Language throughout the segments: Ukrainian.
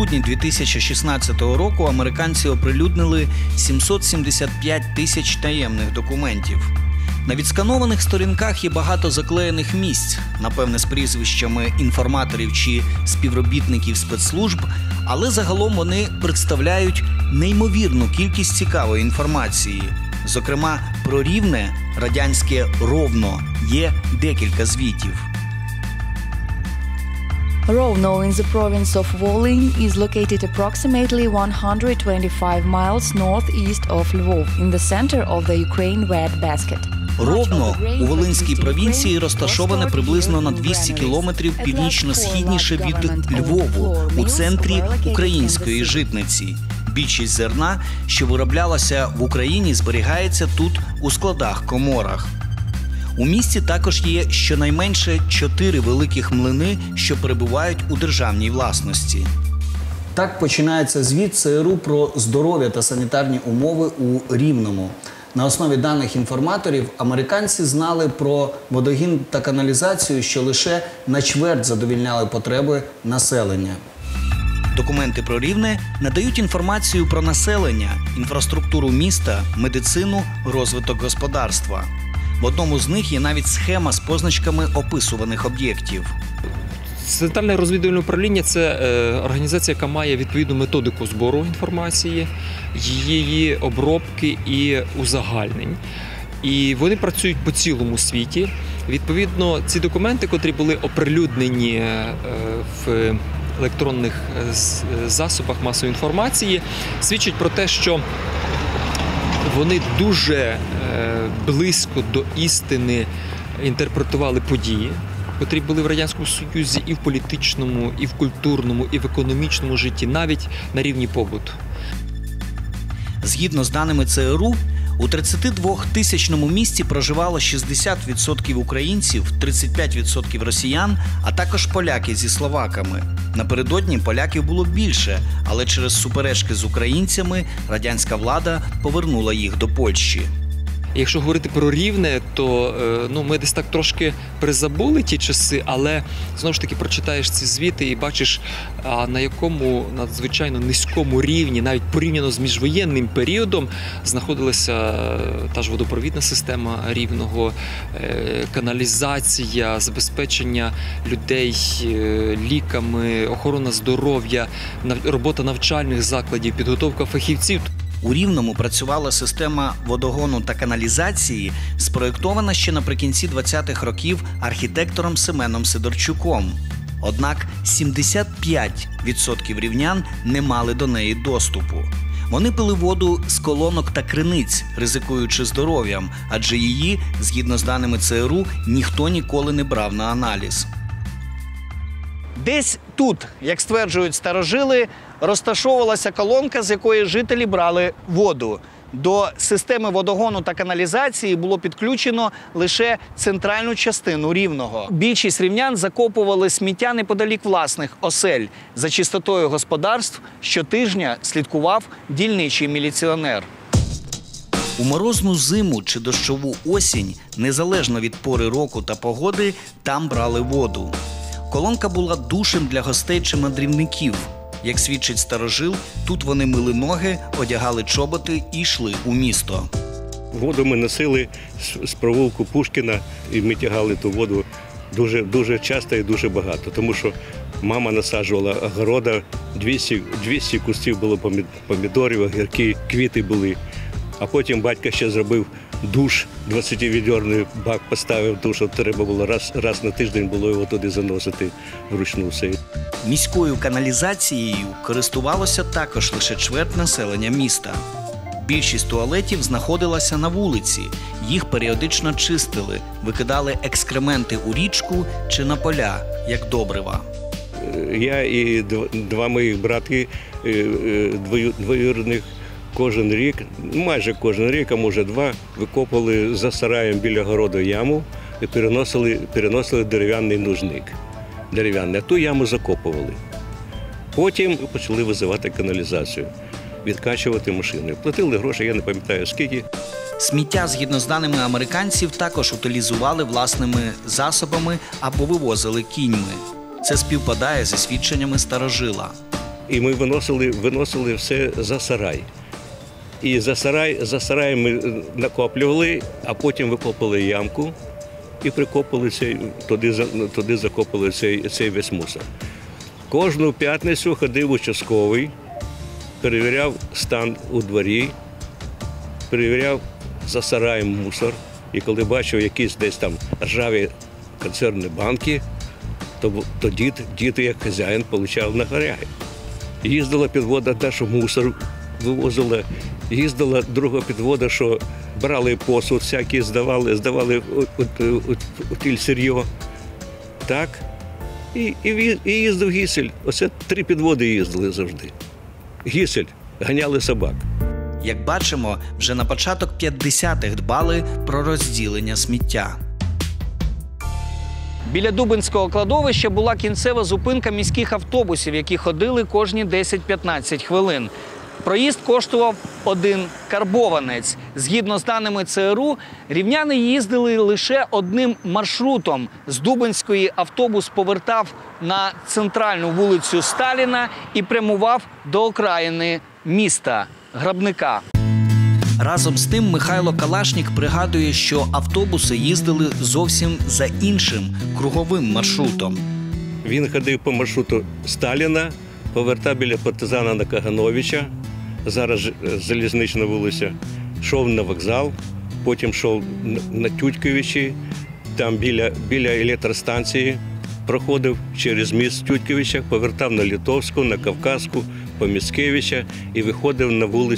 грудні 2016 року американці оприлюднили 775 тисяч таємних документів. На відсканованих сторінках є багато заклеєних місць, напевне, з прізвищами інформаторів чи співробітників спецслужб, але загалом вони представляють неймовірну кількість цікавої інформації. Зокрема, про Рівне, радянське Ровно, є декілька звітів. Rovno in the province of Volyn is located approximately 125 miles northeast of Lvov, in the center of the Ukraine Red Basket. Ровно у Волинській провінції розташоване приблизно на 200 кілометрів північно-східніше від Львову, у центрі української житниці. Більшість зерна, що вироблялося в Україні, зберігається тут у складах-коморах. У місті також є щонайменше 4 великих млини, що перебувають у державній власності. Так починається звіт ЦРУ про здоров'я та санітарні умови у Рівному. На основі даних інформаторів американці знали про водогін та каналізацію, що лише на чверть задовільняли потреби населення. Документи про Рівне надають інформацію про населення, інфраструктуру міста, медицину, розвиток господарства. В одному з них є навіть схема з позначками описуваних об'єктів. Центральне розвідувальне управління – це організація, яка має відповідну методику збору інформації, її обробки і узагальнень. І вони працюють по цілому світі. Відповідно, ці документи, котрі були оприлюднені в електронних засобах масової інформації, свідчать про те, що вони дуже близько до істини інтерпретували події, котрі були в Радянському Союзі і в політичному, і в культурному, і в економічному житті, навіть на рівні побуту. Згідно з даними ЦРУ, у 32-тисячному місті проживало 60% українців, 35% росіян, а також поляки зі словаками. Напередодні поляків було більше, але через суперечки з українцями радянська влада повернула їх до Польщі. Якщо говорити про Рівне, то ми десь так трошки призабули ті часи, але знову ж таки прочитаєш ці звіти і бачиш, на якому надзвичайно низькому рівні, навіть порівняно з міжвоєнним періодом, знаходилася та ж водопровідна система Рівного, каналізація, забезпечення людей ліками, охорона здоров'я, робота навчальних закладів, підготовка фахівців. У Рівному працювала система водогону та каналізації, спроєктована ще наприкінці 20-х років архітектором Семеном Сидорчуком. Однак 75% рівнян не мали до неї доступу. Вони пили воду з колонок та криниць, ризикуючи здоров'ям, адже її, згідно з даними ЦРУ, ніхто ніколи не брав на аналіз. Десь тут, як стверджують старожили, розташовувалася колонка, з якої жителі брали воду. До системи водогону та каналізації було підключено лише центральну частину Рівного. Більшість рівнян закопували сміття неподалік власних осель. За чистотою господарств щотижня слідкував дільничий міліціонер. У морозну зиму чи дощову осінь, незалежно від пори року та погоди, там брали воду. Колонка була душем для гостей чи мандрівників. Як свідчить старожил, тут вони мили ноги, одягали чоботи і йшли у місто. Воду ми носили з провулку Пушкіна, і ми тягали ту воду дуже часто і дуже багато. Тому що мама насаджувала огорода, 200 кустів було помідорів, огірки, квіти були. А потім батько ще зробив душ, 20-відерний бак поставив, тому що треба було раз на тиждень було його туди заносити вручну все. Міською каналізацією користувалося також лише чверть населення міста. Більшість туалетів знаходилася на вулиці, їх періодично чистили, викидали екскременти у річку чи на поля, як добрива. Я і два моїх брати двоюрідних кожен рік, майже кожен рік, а може два, викопали за сараєм біля городу яму і переносили дерев'яний нужник. А ту яму закопували. Потім почали визивати каналізацію, відкачувати машини. Платили гроші, я не пам'ятаю скільки. Сміття, згідно з даними американців, також утилізували власними засобами або вивозили кіньми. Це співпадає зі свідченнями старожила. і ми виносили все за сарай. І за сараєм ми накоплювали, а потім викопали ямку і прикопали туди закопали цей весь мусор. Кожну п'ятницю ходив участковий, перевіряв стан у дворі, перевіряв за сараєм мусор. І коли бачив якісь десь там ржаві консервні банки, то дід як хазяїн отримав нагоряй. Їздила підвода та, що мусор вивозила, їздила друга підвода, що брали посуд всякий, здавали у тільсир'йо. Так. І їздив гісель. Оце 3 підводи їздили завжди. Гісель, ганяли собак. Як бачимо, вже на початок 50-х дбали про розділення сміття. Біля Дубинського кладовища була кінцева зупинка міських автобусів, які ходили кожні 10-15 хвилин. Проїзд коштував 1 карбованець. Згідно з даними ЦРУ, рівняни їздили лише одним маршрутом. З Дубинської автобус повертав на центральну вулицю Сталіна і прямував до окраїни міста – Грабника. Разом з тим Михайло Калашнік пригадує, що автобуси їздили зовсім за іншим круговим маршрутом. Він ходив по маршруту Сталіна, повертав біля партизана на Кагановича, зараз залізнична вулиця, йшов на вокзал, потім йшов на Тютьковичі, там біля електростанції, проходив через міст Тютьковича, повертав на Литовську, на Кавказську, по Міцкевича і виходив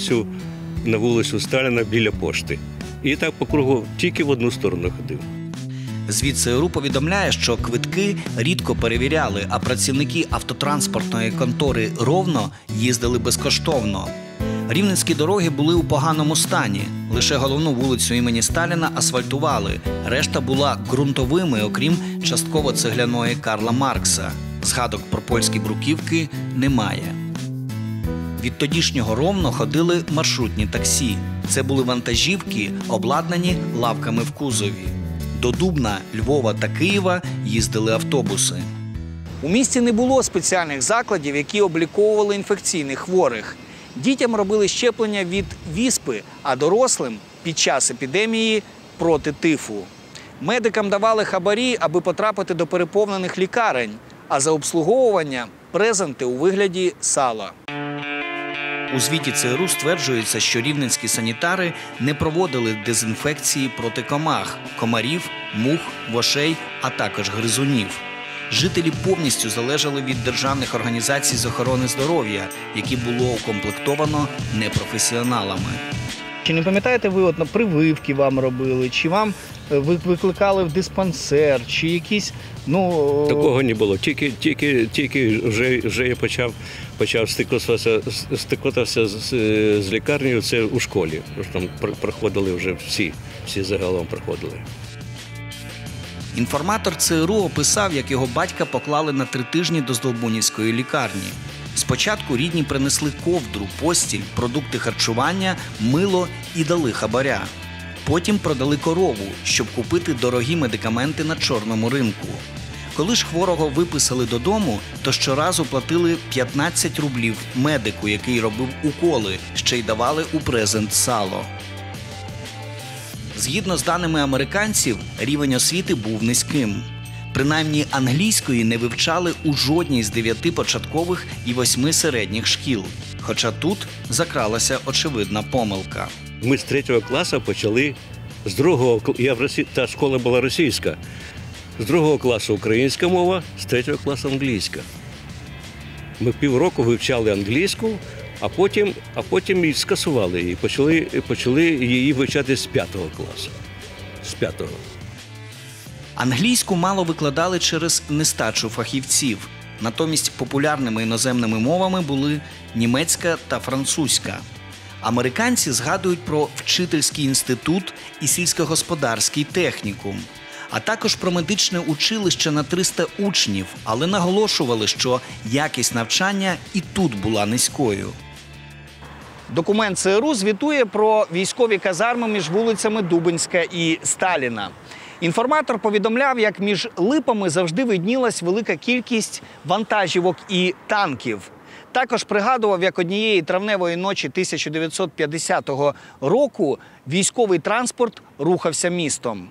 на вулицю Сталіна біля пошти. І так по кругу тільки в одну сторону ходив. Звід ЦРУ повідомляє, що квитки рідко перевіряли, а працівники автотранспортної контори «Ровно» їздили безкоштовно. Рівненські дороги були у поганому стані. Лише головну вулицю імені Сталіна асфальтували. Решта була ґрунтовими, окрім частково цегляної Карла Маркса. Згадок про польські бруківки немає. Від тодішнього Ровно ходили маршрутні таксі. Це були вантажівки, обладнані лавками в кузові. До Дубна, Львова та Києва їздили автобуси. У місті не було спеціальних закладів, які обліковували інфекційних хворих. Дітям робили щеплення від віспи, а дорослим – під час епідемії проти тифу. Медикам давали хабарі, аби потрапити до переповнених лікарень, а за обслуговування – презенти у вигляді сала. У звіті ЦРУ стверджується, що рівненські санітари не проводили дезінфекції проти комах, комарів, мух, вошей, а також гризунів. Жителі повністю залежали від державних організацій з охорони здоров'я, які було укомплектовано непрофесіоналами. Чи не пам'ятаєте ви, прививки вам робили, чи вам викликали в диспансер, чи якісь, Такого не було. Тільки вже я почав стикатися з лікарнею, це у школі. Там проходили вже всі загалом проходили. Інформатор ЦРУ описав, як його батька поклали на 3 тижні до Здолбунівської лікарні. Спочатку рідні принесли ковдру, постіль, продукти харчування, мило і дали хабаря. Потім продали корову, щоб купити дорогі медикаменти на чорному ринку. Коли ж хворого виписали додому, то щоразу платили 15 рублів медику, який робив уколи, ще й давали у презент сало. Згідно з даними американців, рівень освіти був низьким. Принаймні англійської не вивчали у жодній з 9 початкових і 8 середніх шкіл. Хоча тут закралася очевидна помилка. Ми з 3 класу почали, з 2 та школа була російська, з 2 класу українська мова, з 3 класу англійська. Ми півроку вивчали англійську, а потім і скасували її, почали її вивчати з 5 класу. З 5-го. Англійську мало викладали через нестачу фахівців. Натомість популярними іноземними мовами були німецька та французька. Американці згадують про вчительський інститут і сільськогосподарський технікум, а також про медичне училище на 300 учнів, але наголошували, що якість навчання і тут була низькою. Документ ЦРУ звітує про військові казарми між вулицями Дубинська і Сталіна. Інформатор повідомляв, як між липами завжди виднілась велика кількість вантажівок і танків. Також пригадував, як однієї травневої ночі 1950 року військовий транспорт рухався містом.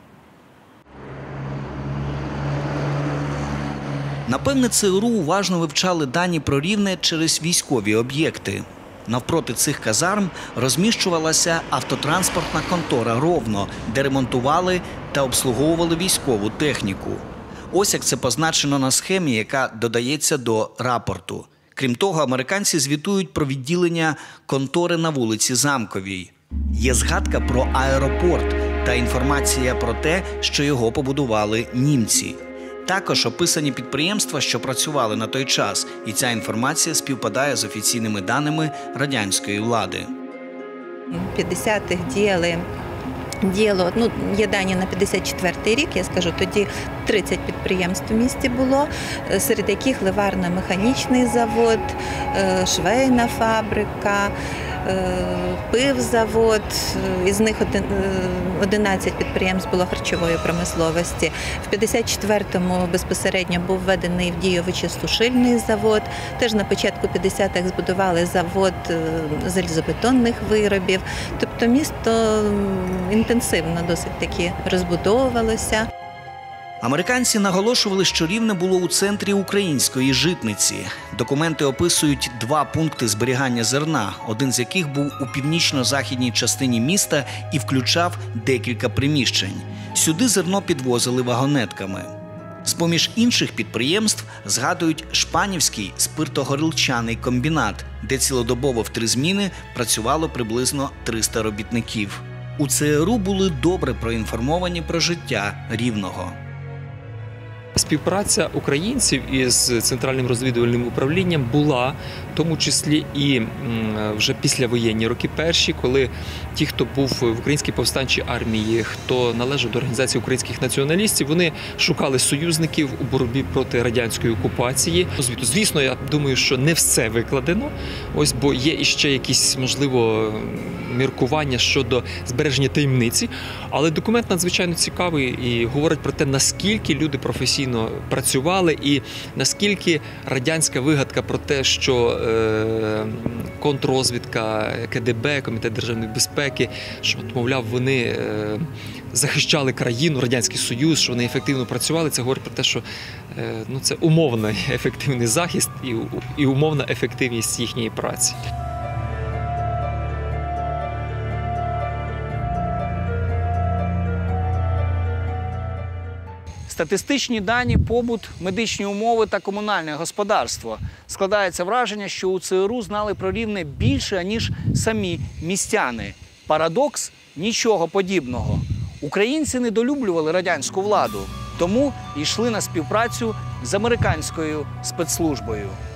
Напевне, ЦРУ уважно вивчали дані про Рівне через військові об'єкти. Навпроти цих казарм розміщувалася автотранспортна контора «Ровно», де ремонтували та обслуговували військову техніку. Ось як це позначено на схемі, яка додається до рапорту. Крім того, американці звітують про відділення контори на вулиці Замковій. Є згадка про аеропорт та інформація про те, що його побудували німці. Також описані підприємства, що працювали на той час, і ця інформація співпадає з офіційними даними радянської влади. В 50-х діяло, є дані на 54-й рік, я скажу, тоді 30 підприємств в місті було, серед яких ливарно-механічний завод, швейна фабрика, пивзавод, із них 11 підприємств було харчової промисловості. В 54-му безпосередньо був введений в дію вичистушильний завод. Теж на початку 50-х збудували завод залізобетонних виробів. Тобто місто інтенсивно досить таки розбудовувалося. Американці наголошували, що Рівне було у центрі української житниці. Документи описують 2 пункти зберігання зерна, один з яких був у північно-західній частині міста і включав декілька приміщень. Сюди зерно підвозили вагонетками. З-поміж інших підприємств згадують Шпанівський спиртогорілчаний комбінат, де цілодобово в 3 зміни працювало приблизно 300 робітників. У ЦРУ були добре проінформовані про життя Рівного. Співпраця українців із Центральним розвідувальним управлінням була, в тому числі і вже післявоєнні роки перші, коли ті, хто був в Українській повстанчій армії, хто належав до організації українських націоналістів, вони шукали союзників у боротьбі проти радянської окупації. Звісно, я думаю, що не все викладено, бо є іще якісь, можливо, міркування щодо збереження таємниці, але документ надзвичайно цікавий і говорить про те, наскільки люди професійно працювали і наскільки радянська вигадка про те, що контррозвідка, КДБ, Комітет державної безпеки, що, мовляв, вони захищали країну, Радянський Союз, що вони ефективно працювали, це говорить про те, що це умовний ефективний захист і умовна ефективність їхньої праці. Статистичні дані, побут, медичні умови та комунальне господарство. Складається враження, що у ЦРУ знали про Рівне більше, ніж самі містяни. Парадокс – нічого подібного. Українці недолюблювали радянську владу, тому йшли на співпрацю з американською спецслужбою.